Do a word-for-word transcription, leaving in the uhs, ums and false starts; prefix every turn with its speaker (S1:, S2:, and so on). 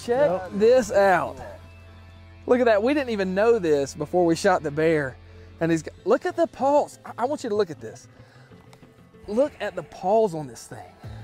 S1: Check
S2: Yep.
S1: this out. Look at that. We didn't even know this before we shot the bear. And he's got, look at the paws. I, I want you to look at this. Look at the paws on this thing.